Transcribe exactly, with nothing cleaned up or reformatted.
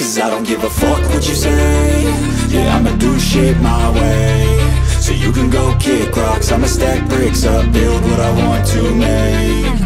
cause I don't give a fuck what you say. Yeah, I'ma do shit my way. So you can go kick rocks, I'ma stack bricks up, build what I want to make.